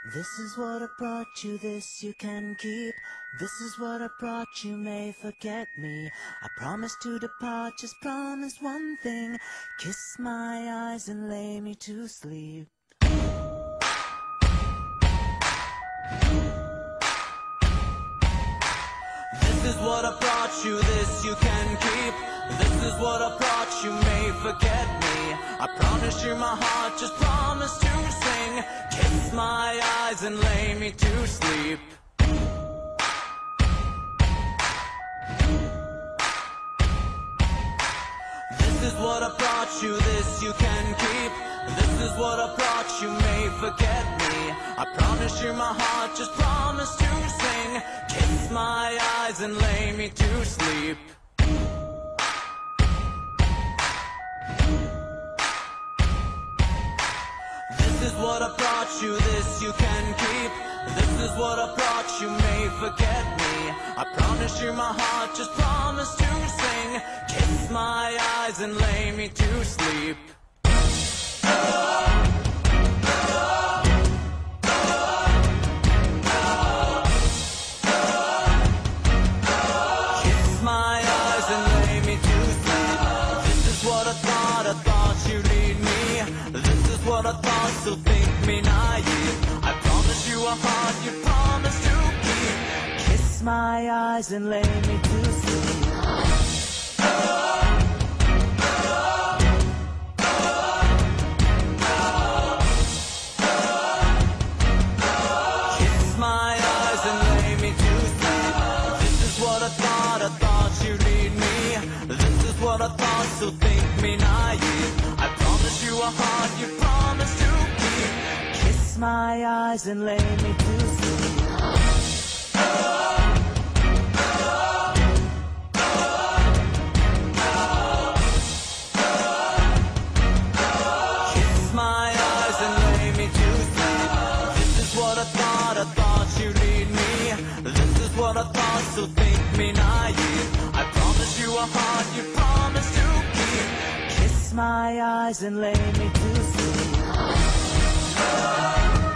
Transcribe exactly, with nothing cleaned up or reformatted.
This is what I brought you, this you can keep. This is what I brought you, may forget me. I promise to depart, just promise one thing. Kiss my eyes and lay me to sleep. This is what I brought you, this you can keep. This is what I brought you, may forget me. I promise you my heart, just promise to sing. Kiss my eyes and lay me to sleep. This is what I brought you, this you can keep. This is what I brought you, may forget me. I promise you my heart, just promise to sing. Kiss my eyes and lay me to sleep. This is what I brought you, this you can keep. This is what I brought you, may forget me. I promise you my heart, just promise to sing. Kiss my eyes and lay me to sleep. Kiss my eyes and lay me to sleep. This is what I thought, I thought you'd need me. This is what I thought, so think me naive. I promise you a heart you promise to keep. Kiss my eyes and lay me to sleep. Kiss my eyes and lay me to sleep. This is what I thought, I thought you'd need me. This is what I thought, so think me naive. I promise you a heart you promise to keep. Kiss my eyes and lay me to sleep. Kiss my eyes and lay me to sleep. This is what I thought, I thought you'd need me. This is what I thought, so think me naive. I promise you a heart you promise to keep. Kiss my eyes and lay me to sleep.